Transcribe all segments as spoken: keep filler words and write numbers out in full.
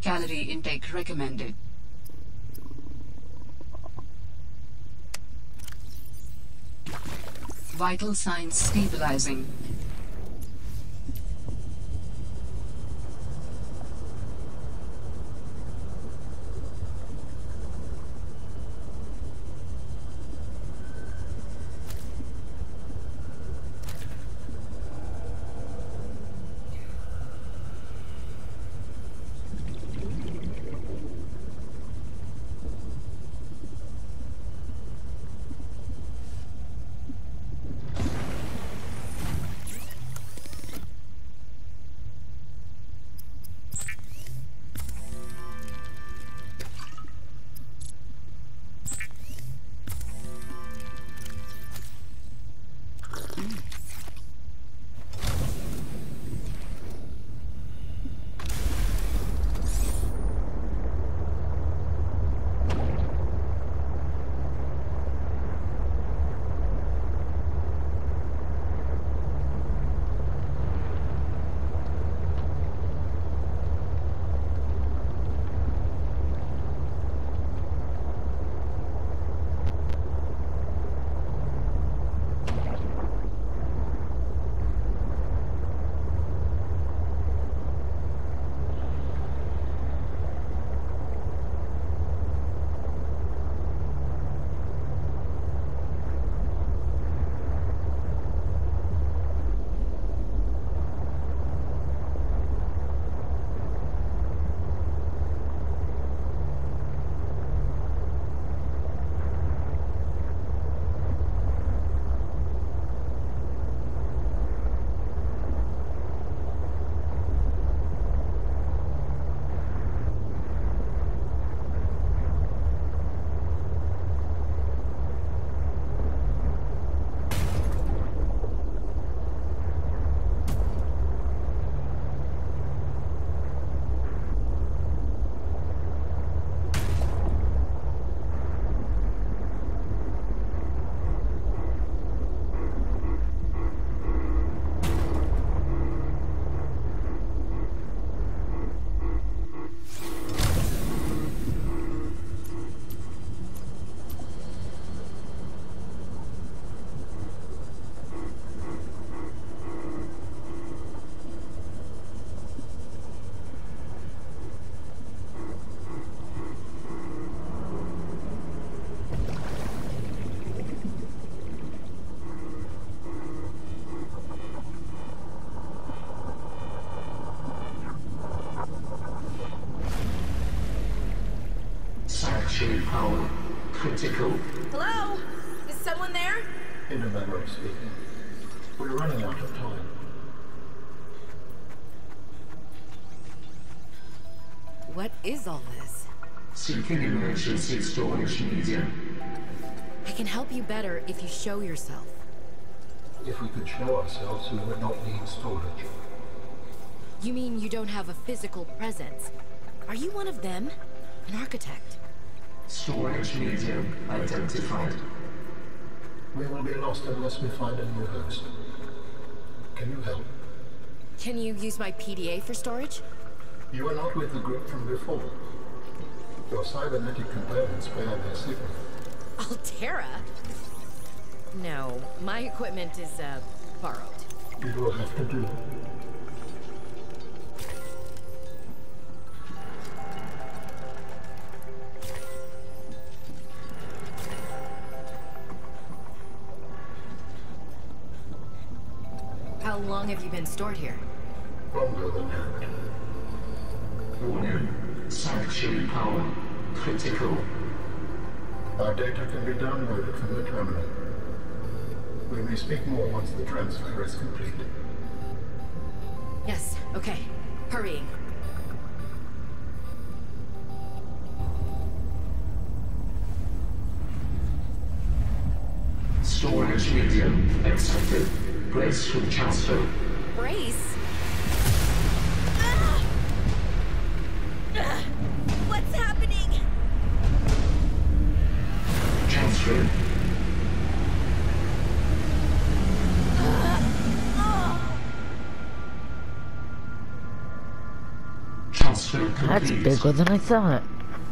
Calorie intake recommended. Vital signs stabilizing. Sanctuary power critical. Hello? Is someone there? In a manner of speaking. We're running out of time. What is all this? Seeking emergency storage media. I can help you better if you show yourself. If we could show ourselves, we would not need storage. You mean you don't have a physical presence? Are you one of them? An architect? Storage medium identified. We will be lost unless we find a new host. Can you help? Can you use my P D A for storage? You are not with the group from before. Your cybernetic components bear their signal. Altera? No, my equipment is, uh, borrowed. It will have to do. How long have you been stored here? Longer than that. Warning. Sanctuary power critical. Our data can be downloaded from the terminal. We may speak more once the transfer is complete. Yes, okay. Hurrying. Storage medium accepted. Brace from transfer. Brace? Ah! Ah! What's happening? Transfer. Ah! Oh! Transfer. Extraction That's complete. bigger than I thought.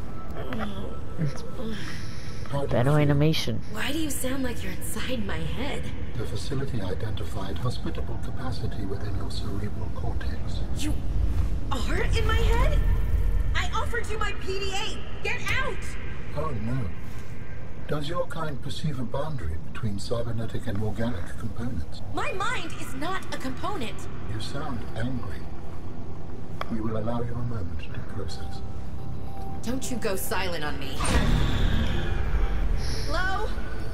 How do you Better feel? animation. Why do you sound like you're inside my head? The facility identified hospitable capacity within your cerebral cortex. You are in my head? I offered you my P D A! Get out! Oh no. Does your kind perceive a boundary between cybernetic and organic components? My mind is not a component. You sound angry. We will allow you a moment to process. Don't you go silent on me. Hello?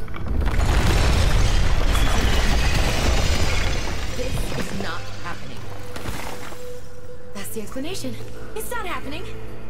This is not happening. That's the explanation. It's not happening.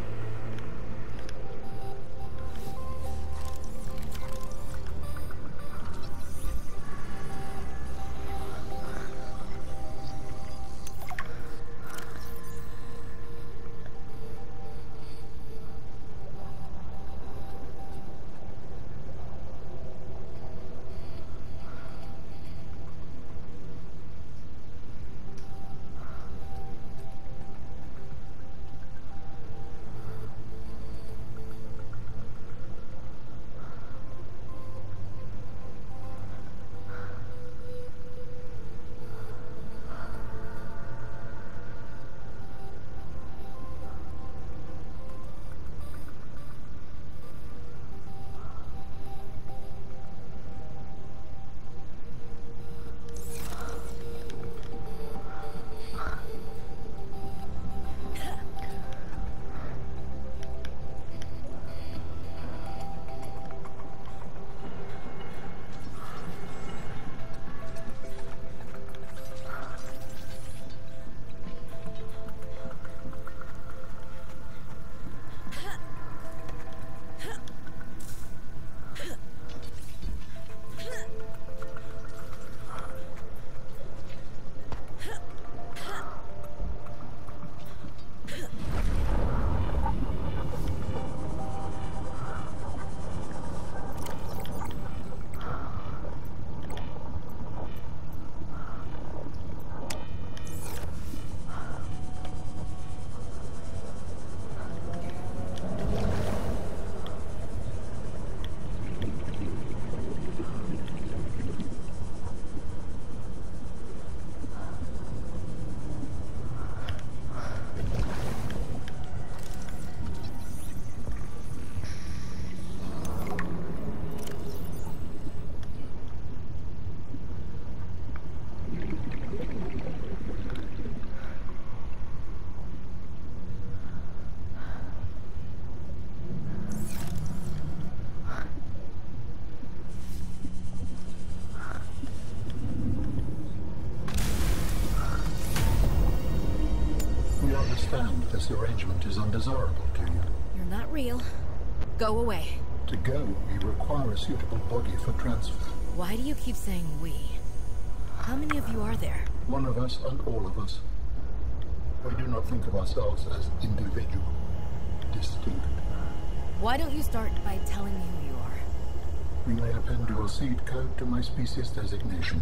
This arrangement is undesirable to you. You're not real. Go away. To go, we require a suitable body for transfer. Why do you keep saying we? How many of you are there? One of us and all of us. We do not think of ourselves as individual, distinct. Why don't you start by telling me who you are? We may append your seed code to my species designation.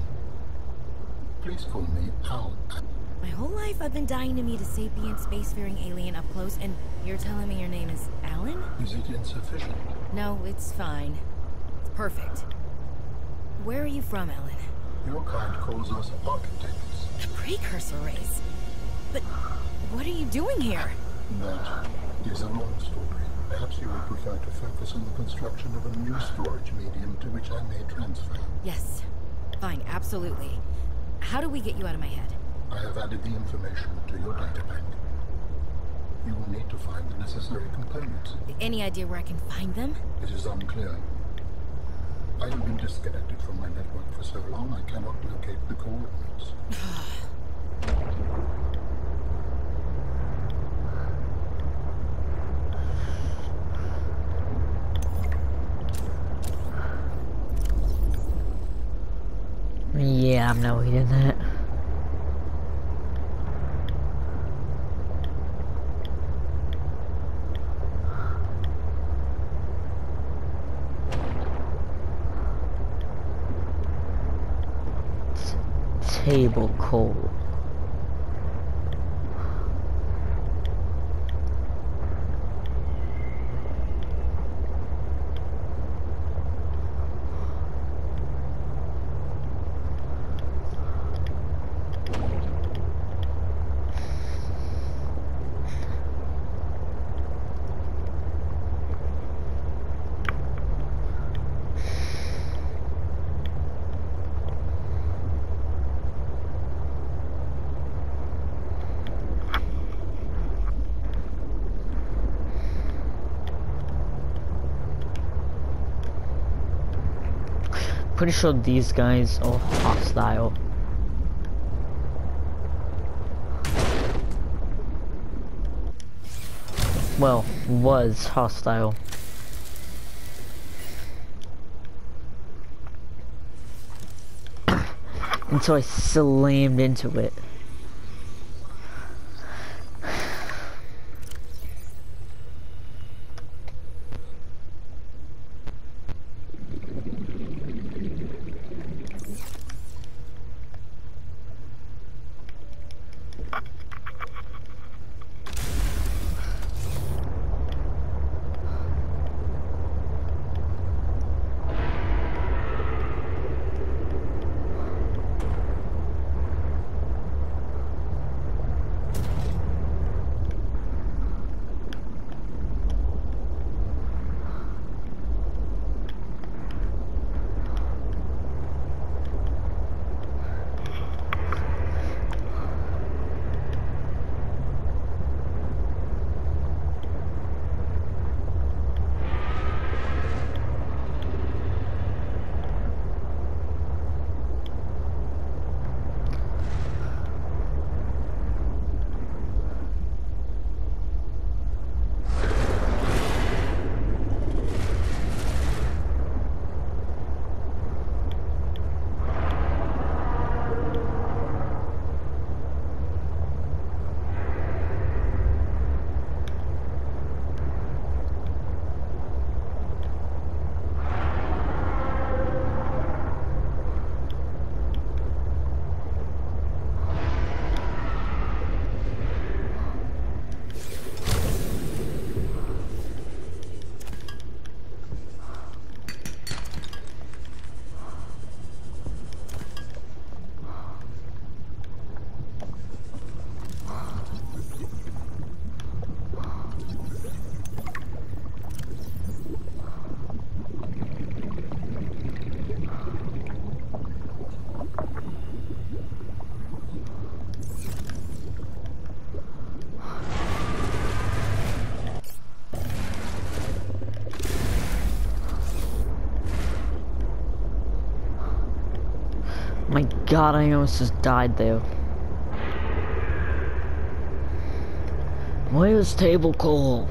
Please call me Al. My whole life I've been dying to meet a sapient spacefaring alien up close, and you're telling me your name is Alan? Is it insufficient? No, it's fine. It's perfect. Where are you from, Alan? Your kind calls us architects. The precursor race? But what are you doing here? That is a long story. Perhaps you would prefer to focus on the construction of a new storage medium to which I may transfer. Yes. Fine, absolutely. How do we get you out of my head? I have added the information to your data bank. You will need to find the necessary components. Any idea where I can find them? It is unclear. I have been disconnected from my network for so long I cannot locate the coordinates. Yeah, I'm not reading that. Table coal. pretty sure these guys are hostile. Well, was hostile. Until I slammed into it. My god, I almost just died there. Where's Table Call?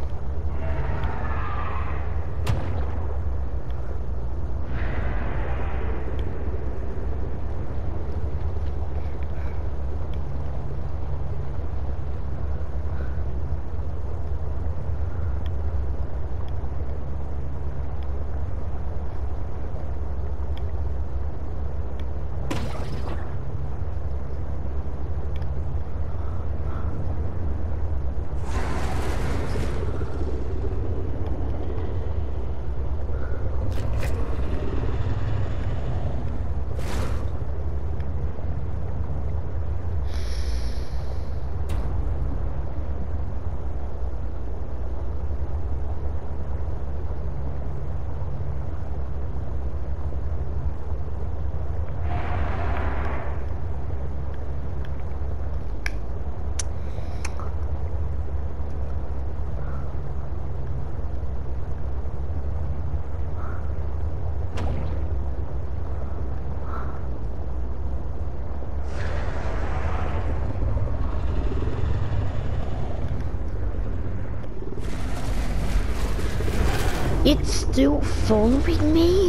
It's still following me?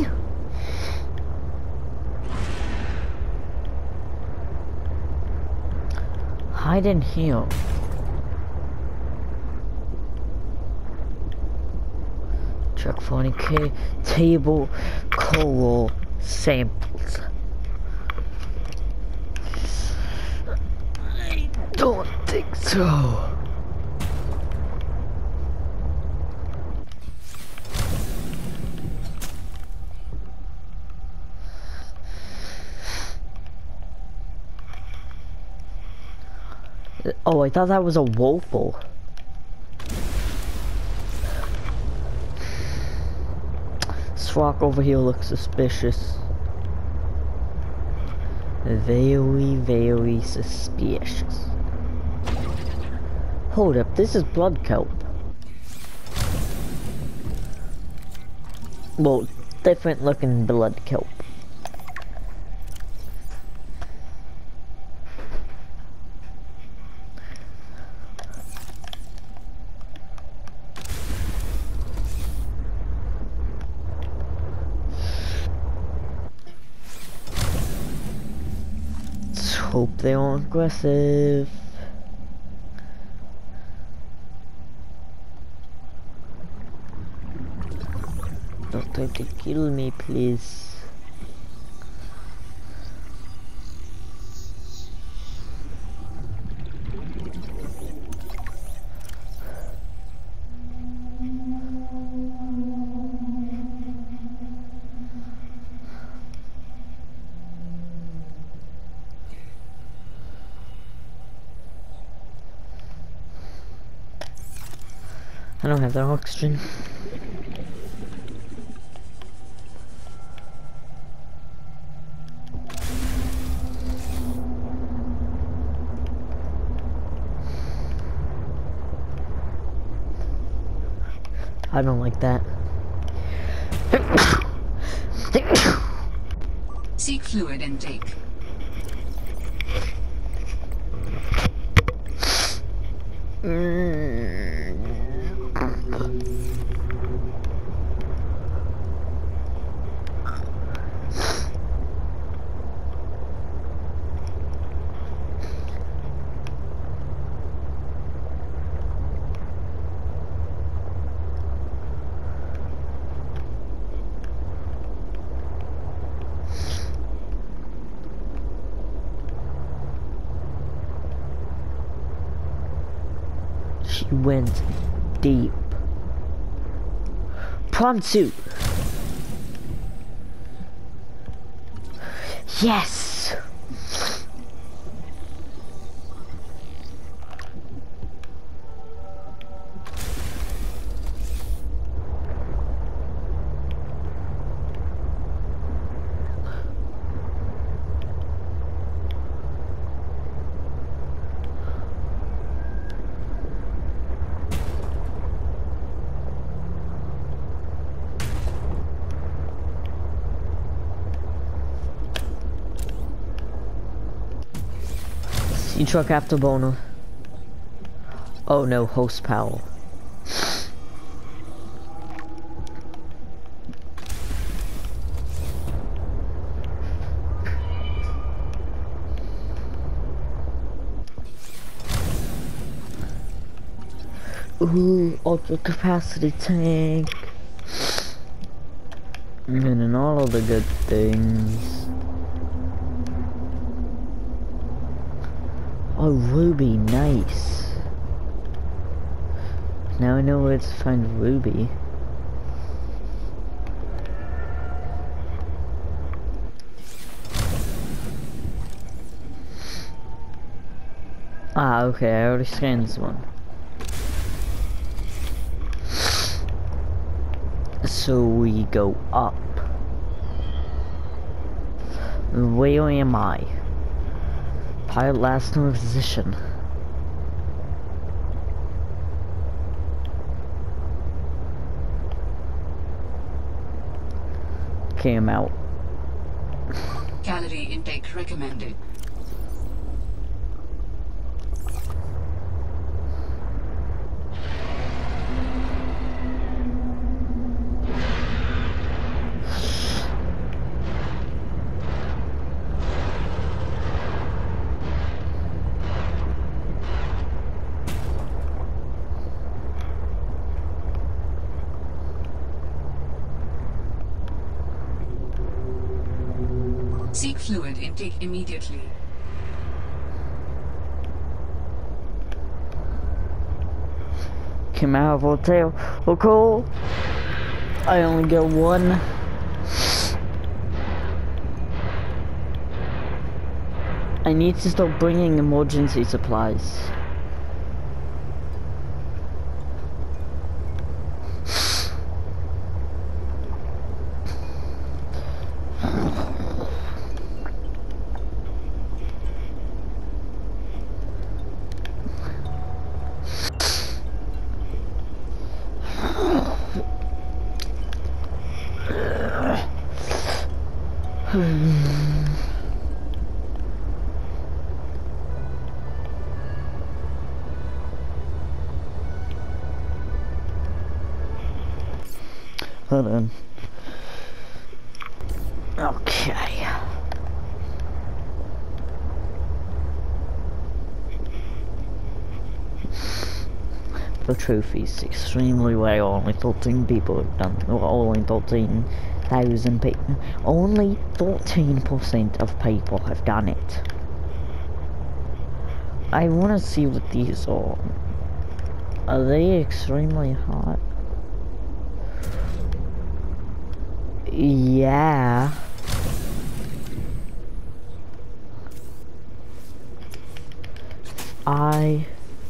Hide in here. Check for any K table coral samples. I don't think so. Oh, I thought that was a woeful. This rock over here looks suspicious. Very, very suspicious. Hold up, this is blood kelp. Well, different looking blood kelp. hope they aren't aggressive. Don't try to kill me, please. I don't have that oxygen. I don't like that. Seek fluid intake. She went deep. Prawn suit. Yes. You truck after boner. Oh no, host power. Ooh, ultra capacity tank. And then all of the good things. Oh, Ruby, nice. Now I know where to find Ruby. Ah, okay, I already scanned this one. So we go up. Where am I? Pilot last known position. Okay, I'm out. Calorie intake recommended. Seek fluid intake immediately. Came out of hotel. Oh, cool. I only got one. I need to stop bringing emergency supplies. Hold on. Okay. The truth is extremely rare. Only thirteen people have done. Or only thirteen thousand people. Only thirteen percent of people have done it. I want to see what these are. Are they extremely hot? Yeah. I...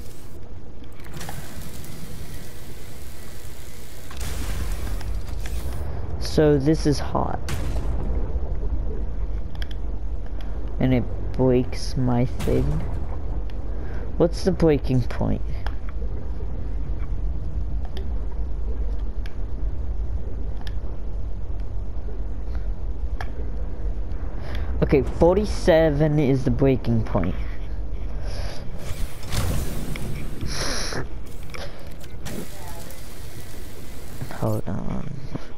So this is hot. And it breaks my thing. What's the breaking point? Okay, forty-seven is the breaking point. Hold on.